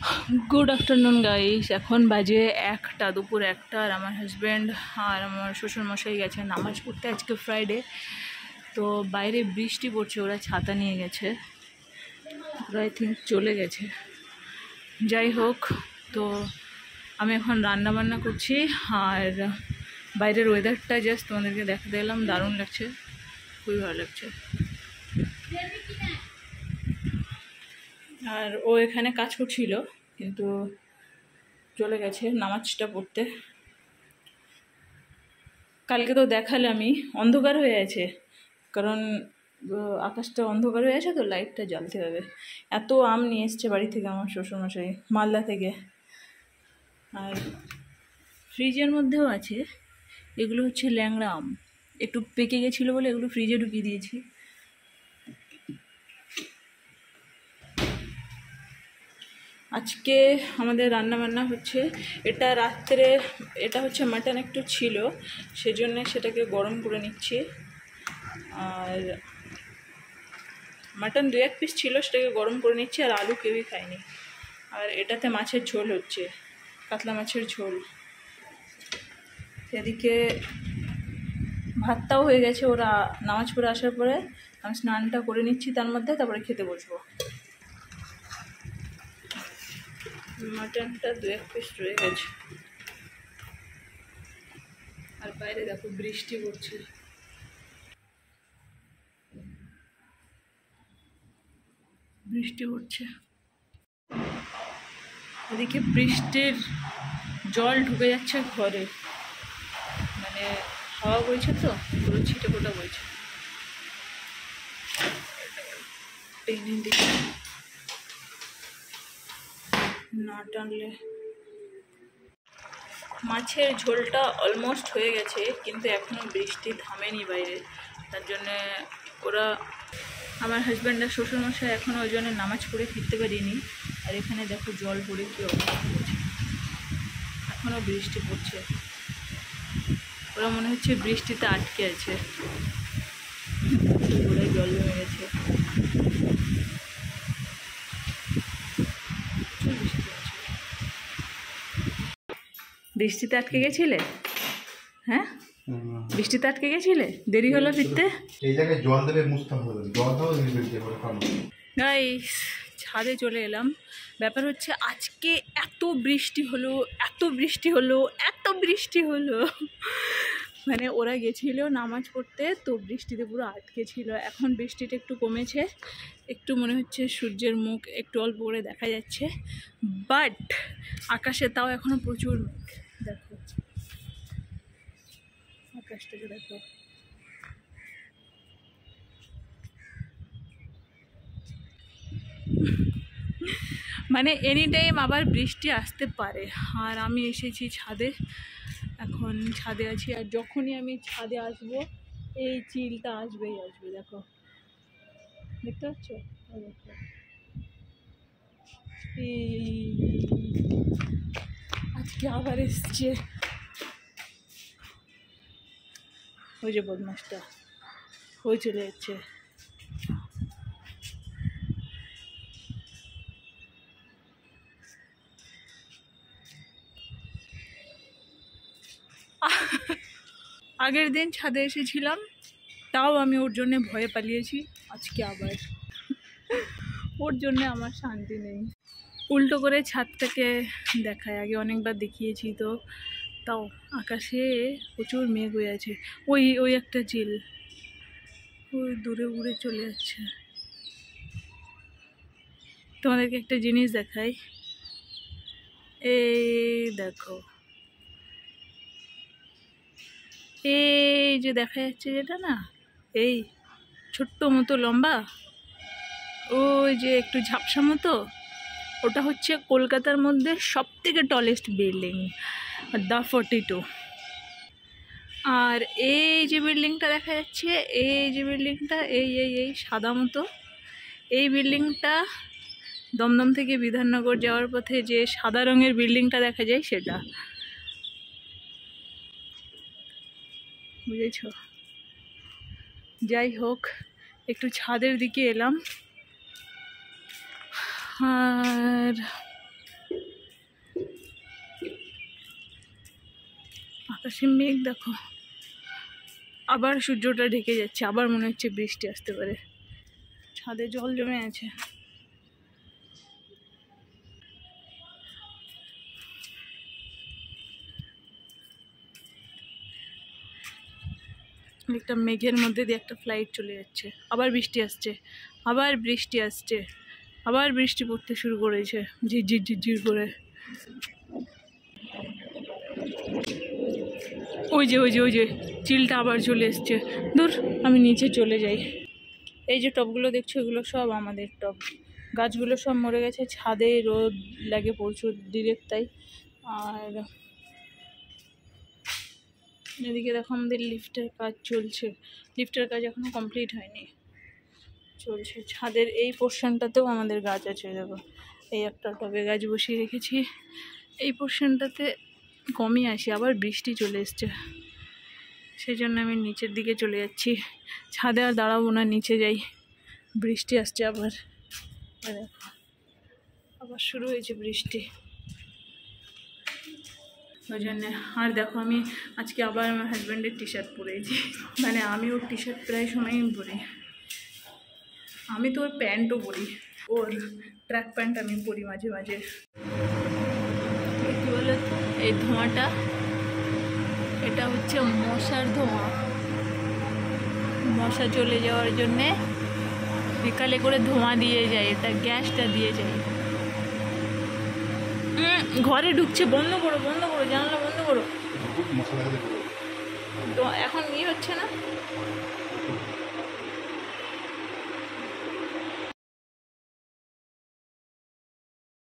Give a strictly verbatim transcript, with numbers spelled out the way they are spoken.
Good afternoon guys, এখন বাজে একটা, দুপুর একটা। আর আমার হাজব্যান্ড আর আমার শ্বশুরমশাই গেছে নামাজ পড়তে, আজকে ফ্রাইডে। তো বাইরে বৃষ্টি পড়ছে, ওরা ছাতা নিয়ে গেছে, ওরা আই থিঙ্ক চলে গেছে। যাই হোক, তো আমি এখন রান্না বান্না করছি। আর বাইরের ওয়েদারটা জাস্ট তোমাদেরকে দেখাতে এলাম, দারুণ লাগছে, খুবই ভালো লাগছে। আর ও এখানে কাজ করছিল, কিন্তু চলে গেছে নামাজটা পড়তে। কালকে তো দেখালে আমি, অন্ধকার হয়ে আছে, কারণ আকাশটা অন্ধকার হয়ে আছে, তো লাইটটা জ্বালতে হবে। এত আম নিয়ে এসছে বাড়ি থেকে আমার শ্বশুরমশাই, মালদা থেকে। আর ফ্রিজের মধ্যেও আছে, এগুলো হচ্ছে ল্যাংড়া আম, একটু পেকে গেছিলো বলে এগুলো ফ্রিজে ঢুকিয়ে দিয়েছি। আজকে আমাদের রান্না বান্না হচ্ছে, এটা রাত্রে, এটা হচ্ছে মাটন একটু ছিল, সেজন্য সেটাকে গরম করে নিচ্ছি। আর মাটন দু এক পিস ছিল, সেটাকে গরম করে নিচ্ছি। আর আলু কেউই খায়নি। আর এটাতে মাছের ঝোল হচ্ছে, কাতলা মাছের ঝোল। এদিকে ভাতটাও হয়ে গেছে, ওরা নামাজ পড়ে আসার পরে আমি স্নানটা করে নিচ্ছি, তার মধ্যে তারপরে খেতে বসবো। মাটনটা দু এক পিস রয়ে গেছে। আর বাইরে দেখো বৃষ্টি পড়ছে, বৃষ্টি পড়ছে। এদিকে বৃষ্টির জল ঢুকে যাচ্ছে ঘরে, মানে হাওয়া বইছে তো, পুরো ছিটে ফোটা বইছে। টেনে দিকে না টানলে। মাছের ঝোলটা অলমোস্ট হয়ে গেছে, কিন্তু এখনও বৃষ্টি থামেনি বাইরে, তার জন্যে ওরা, আমার হাজব্যান্ড আর শ্বশুরমশাই এখনও ওই জন্য নামাজ পড়ে ফিরতে পারিনি। আর এখানে দেখো জল পড়ে কী অবস্থা হচ্ছে, এখনও বৃষ্টি পড়ছে। ওরা মনে হচ্ছে বৃষ্টিতে আটকে আছে, পুরো জল জমে গেছে। বৃষ্টিতে আটকে গেছিলে? হ্যাঁ, বৃষ্টিতে আটকে গেছিলে, দেরি হলো ফিরতে। এই জায়গায় জল দেবে, মুছতে হবে, জল দেবে। গাইস, ছাদে চলে এলাম। ব্যাপার হচ্ছে আজকে এত বৃষ্টি হলো, এত বৃষ্টি হলো, এত বৃষ্টি হলো, মানে ওরা গেছিল নামাজ পড়তে, তো বৃষ্টিতে পুরো আটকে ছিল। এখন বৃষ্টিটা একটু কমেছে, একটু মনে হচ্ছে সূর্যের মুখ একটু অল্প করে দেখা যাচ্ছে, বাট আকাশে তাও এখনো প্রচুর মেঘ। দেখো আকাশটাকে দেখো, মানে এনি টাইম আবার বৃষ্টি আসতে পারে। আর আমি এসেছি ছাদে, এখন ছাদে আছি। আর যখনই আমি ছাদে আসবো, এই চিলটা আসবেই আসবে। দেখো, দেখতে পাচ্ছ? দেখো, এই আজকে আবার এসছে ওই যে বদমাসটা, ওই চলে যাচ্ছে। আগের দিন ছাদে এসেছিলাম, তাও আমি ওর জন্যে ভয়ে পালিয়েছি। আজকে আবার ওর জন্যে আমার শান্তি নেই। উল্টো করে ছাদটাকে দেখায়, আগে অনেকবার দেখিয়েছি তো, তাও আকাশে প্রচুর মেঘ হয়ে আছে। ওই ওই একটা চিল ওই দূরে উড়ে চলে যাচ্ছে। তোমাদেরকে একটা জিনিস দেখাই, এই দেখো, এই যে দেখা যাচ্ছে যেটা না, এই ছোট্ট মতো লম্বা, ওই যে একটু ঝাপসা মতো, ওটা হচ্ছে কলকাতার মধ্যে সব থেকে tallest building, the forty two. আর এই যে বিল্ডিংটা দেখা যাচ্ছে, এই যে বিল্ডিংটা, এই এই এই সাদা মতো, এই বিল্ডিংটা দমদম থেকে বিধাননগর যাওয়ার পথে যে সাদা রঙের বিল্ডিংটা দেখা যায়, সেটা, বুঝেছ? যাই হোক, একটু ছাদের দিকে এলাম। আর আকাশে মেঘ দেখো, আবার সূর্যটা ঢেকে যাচ্ছে, আবার মনে হচ্ছে বৃষ্টি আসতে পারে। ছাদে জল জমে আছে। একটা মেঘের মধ্যে দিয়ে একটা ফ্লাইট চলে যাচ্ছে, আবার বৃষ্টি আসছে, আবার বৃষ্টি আসছে, আবার বৃষ্টি পড়তে শুরু করেছে ঝিরঝির ঝিরঝির করে। ওই যে ওই যে ওই যে চিলটা আবার চলে এসছে। দূর, আমি নিচে চলে যাই। এই যে টবগুলো দেখছো, এগুলো সব আমাদের টব। গাছগুলো সব মরে গেছে, ছাদে রোদ লাগে প্রচুর ডিরেক্ট, তাই। আর এদিকে দেখো আমাদের লিফটের কাজ চলছে, লিফটের কাজ এখনো কমপ্লিট হয়নি, চলছে। ছাদের এই পোর্শনটাতেও আমাদের গাছ আছে, দেখো এই একটা টবে গাছ বসিয়ে রেখেছি। এই পোর্শনটাতে কমই আসি, আবার বৃষ্টি চলে এসছে, সেই জন্য আমি নিচের দিকে চলে যাচ্ছি। ছাদে আর দাঁড়াবো না, নিচে যাই, বৃষ্টি আসছে আবার। দেখো আবার শুরু হয়েছে বৃষ্টি, ওই জন্যে। আর দেখো আমি আজকে আবার আমার হাজব্যান্ডের টি শার্ট পরেছি, মানে আমি ওর টি শার্ট প্রায় সময়ই পরি। আমি তো ওর প্যান্টও পরি, ওর ট্র্যাক প্যান্ট আমি পরি মাঝে মাঝে। কী বলো তো, এই ধোঁয়াটা, এটা হচ্ছে মশার ধোঁয়া। মশা চলে যাওয়ার জন্যে বিকালে করে ধোঁয়া দিয়ে যায়, এটা গ্যাসটা দিয়ে যায়। ঘরে ঢুকছে, বন্ধ করো বন্ধ করো, জানলা বন্ধ করো। তো এখন ইয়ে হচ্ছে না,